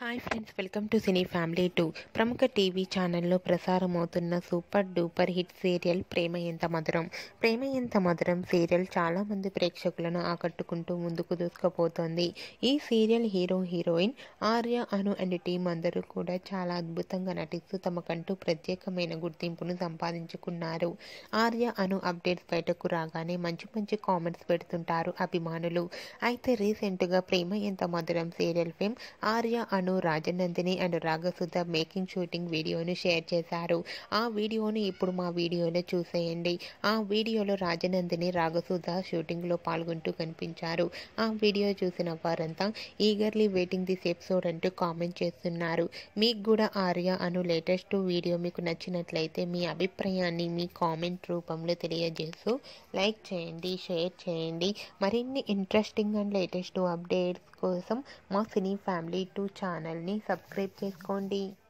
Hi friends, welcome to cine family 2. ప్రముఖ TV ఛానల్లో ప్రసారమవుతున్న super duper hit serial Prema Entha Madhuram. ప్రేమ Entha Madhuram serial చాలామంది ప్రేక్షకులను ఆకట్టుకుంటూ ముందుకు దూసుకుపోతోంది. ఈ serial hero heroine Arya, Anu and team అందరూ కూడా చాలా అద్భుతంగా నటిస్తూ తమకంటూ ప్రత్యేకమైన గుర్తింపును సంపాదించుకున్నారు. ఆర్య, అను అప్డేట్స్ బయటకు రాగానే మంచి మంచి కామెంట్స్ పెడుతుంటారు అభిమానులు. అయితే రీసెంట్గా Prema Entha Madhuram serial fame Arya, Anu, Rajanandini and Ragasudha making shooting వీడియోను షేర్ చేశారు. ఆ వీడియోను ఇప్పుడు మా వీడియోలో చూసేయండి. ఆ వీడియోలో రాజనందిని, రాగసుధ షూటింగ్లో పాల్గొంటూ కనిపించారు. ఆ వీడియో చూసిన వారంతా ఈగర్లీ వెయిటింగ్ దిస్ ఎపిసోడ్ అంటూ కామెంట్ చేస్తున్నారు. మీకు కూడా ఆర్య, అను లేటెస్ట్ వీడియో మీకు నచ్చినట్లయితే మీ అభిప్రాయాన్ని మీ కామెంట్ రూపంలో తెలియజేస్తూ లైక్ చేయండి, షేర్ చేయండి. మరిన్ని ఇంట్రెస్టింగ్ అండ్ లేటెస్ట్ అప్డేట్స్ కోసం మా సినీ ఫ్యామిలీ 2 ఛానల్ని సబ్స్క్రైబ్ చేసుకోండి.